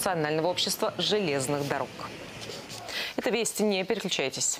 Национального общества железных дорог. Это «Вести», не переключайтесь.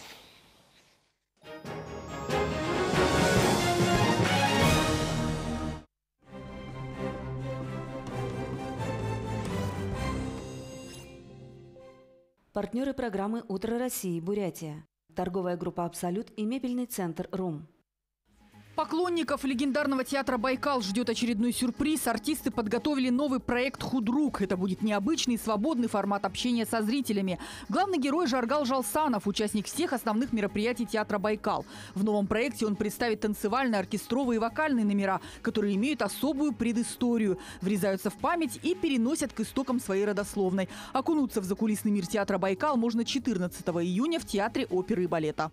Партнеры программы «Утро России», Бурятия. Торговая группа «Абсолют» и мебельный центр «Рум». Поклонников легендарного театра «Байкал» ждет очередной сюрприз. Артисты подготовили новый проект «Худрук». Это будет необычный, свободный формат общения со зрителями. Главный герой Жаргал Жалсанов, участник всех основных мероприятий театра «Байкал». В новом проекте он представит танцевальные, оркестровые и вокальные номера, которые имеют особую предысторию, врезаются в память и переносят к истокам своей родословной. Окунуться в закулисный мир театра «Байкал» можно 14 июня в Театре оперы и балета.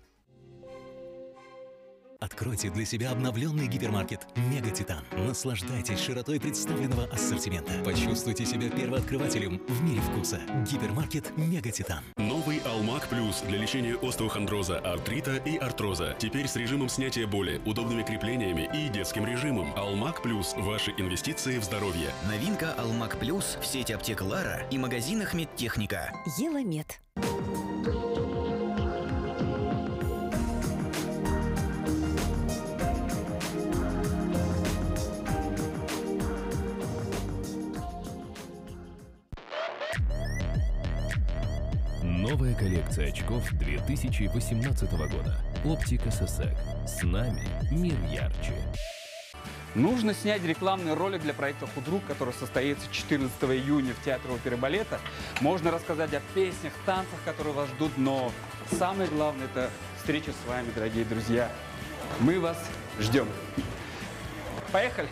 Откройте для себя обновленный гипермаркет «Мега Титан». Наслаждайтесь широтой представленного ассортимента. Почувствуйте себя первооткрывателем в мире вкуса. Гипермаркет «Мега Титан». Новый Алмак Плюс для лечения остеохондроза, артрита и артроза. Теперь с режимом снятия боли, удобными креплениями и детским режимом. Алмак Плюс – ваши инвестиции в здоровье. Новинка Алмак Плюс в сети аптек Лара и магазинах Медтехника. Еламед. Новая коллекция очков 2018 года. Оптика ССЭК. С нами мир ярче. Нужно снять рекламный ролик для проекта «Худрук», который состоится 14 июня в Театре оперы и балета. Можно рассказать о песнях, танцах, которые вас ждут, но самое главное – это встреча с вами, дорогие друзья. Мы вас ждем. Поехали!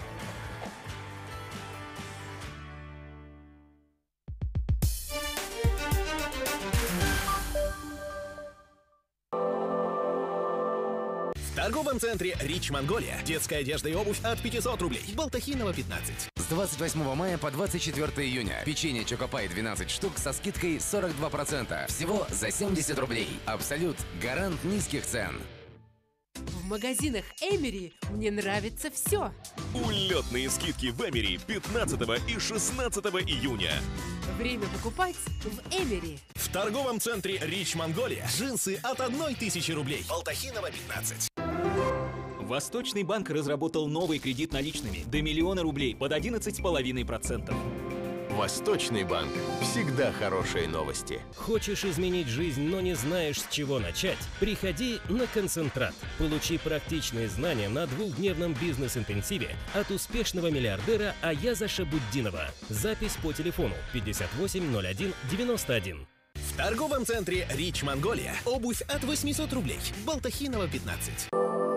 В торговом центре «Рич Монголия» детская одежда и обувь от 500 рублей. Балтахинова 15. С 28 мая по 24 июня. Печенье Чокопай 12 штук со скидкой 42%. Всего за 70 рублей. Абсолют. Гарант низких цен. В магазинах Эмери мне нравится все. Улетные скидки в Эмери 15 и 16 июня. Время покупать в Эмери. В торговом центре «Рич Монголия» джинсы от 1000 рублей. Балтахинова 15. Восточный банк разработал новый кредит наличными до 1 000 000 рублей под 11,5%. Восточный банк. Всегда хорошие новости. Хочешь изменить жизнь, но не знаешь, с чего начать? Приходи на концентрат. Получи практичные знания на двухдневном бизнес-интенсиве от успешного миллиардера Аяза Шабуддинова. Запись по телефону 580191. В торговом центре «Рич Монголия» обувь от 800 рублей. Балтахинова 15.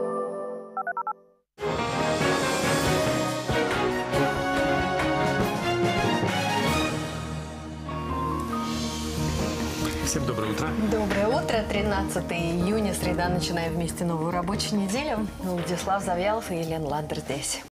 Всем доброе утро. Доброе утро. 13 июня, среда. Начинаем вместе новую рабочую неделю. Владислав Завьялов и Елена Ландер здесь.